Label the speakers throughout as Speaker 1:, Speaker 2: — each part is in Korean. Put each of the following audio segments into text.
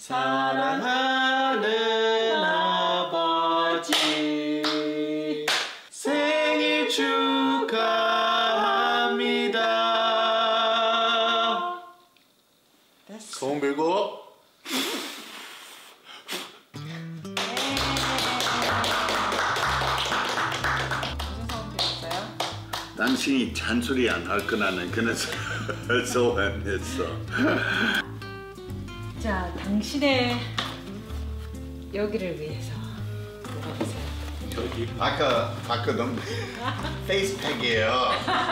Speaker 1: 사랑하는 아버지 생일 축하합니다. 소원 빌고. 당신이 잔소리 안 할 거라는 그런 소원했어.
Speaker 2: 자, 당신의 여기를 위해서 물어보세요.
Speaker 1: 저기 아까 넌 페이스팩이에요.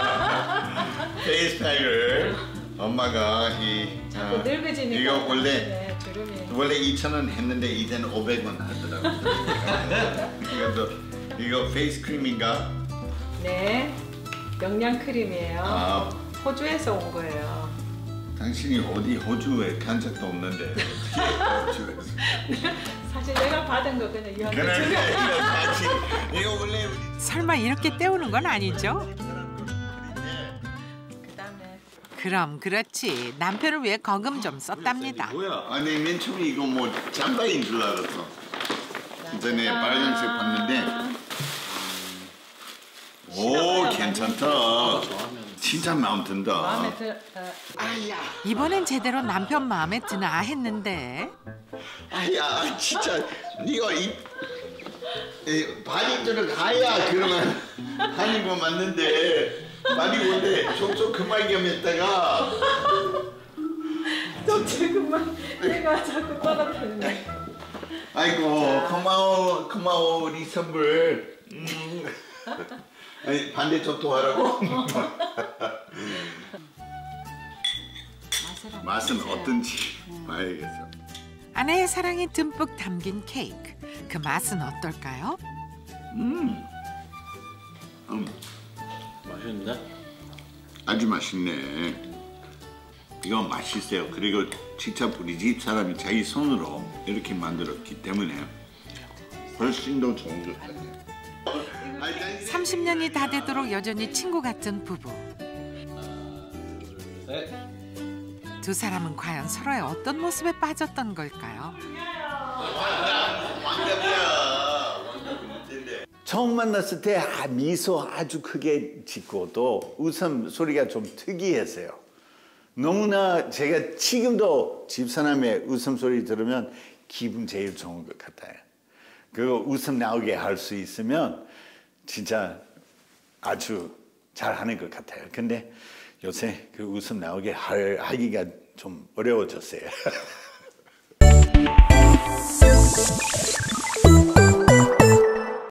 Speaker 1: 페이스팩을 엄마가
Speaker 2: 자꾸 늙어지니까
Speaker 1: 이거 원래 2,000원 했는데 이제는 500원 하더라고요. 이거 페이스 크림인가?
Speaker 2: 네, 영양 크림이에요. 호주에서 온 거예요.
Speaker 1: 당신이 어디 호주에 간 적도 없는데 호주에서.
Speaker 2: 사실 내가 받은 거 그냥 이거
Speaker 1: 이거 원래
Speaker 3: 설마 이렇게 때우는 건 아니죠?
Speaker 2: 그다음에
Speaker 3: 그럼 그렇지. 남편을 위해 거금 좀 썼답니다.
Speaker 1: 뭐야? 아니 맨 처음에 이거 뭐 잠바인 줄 알았어. 전에 빨간색 봤는데 오 괜찮다. 진짜 마음 든다.
Speaker 2: 마음에 들어.
Speaker 3: 이번엔 제대로 남편 마음에 드나 했는데
Speaker 1: 아야 진짜 이거 발이 들어가야 그러면 하는 거 맞는데 발이 원래 쏙쏙 그만 겸했다가
Speaker 2: 또 지금만 내가 자꾸 떨어뜨리네.
Speaker 1: 아이고 고마워 우리 선물. 아니 반대쪽도 하라고? 맛은 어떤지 봐야겠어.
Speaker 3: 아내의 사랑이 듬뿍 담긴 케이크. 그 맛은 어떨까요?
Speaker 4: 맛있는데?
Speaker 1: 아주 맛있네. 이거 맛있어요. 그리고 직접 우리 집 사람이 자기 손으로 이렇게 만들었기 때문에 훨씬 더 좋은 것 같아요.
Speaker 3: 30년이 다 되도록 여전히 친구 같은 부부. 두 사람은 과연 서로의 어떤 모습에 빠졌던 걸까요?
Speaker 1: 처음 만났을 때 미소 아주 크게 짓고 또 웃음 소리가 좀 특이했어요. 너무나 제가 지금도 집사람의 웃음소리 들으면 기분 제일 좋은 것 같아요. 그 웃음 나오게 할 수 있으면 진짜 아주 잘하는 것 같아요. 근데 요새 그 웃음 나오게 하기가 좀 어려워졌어요.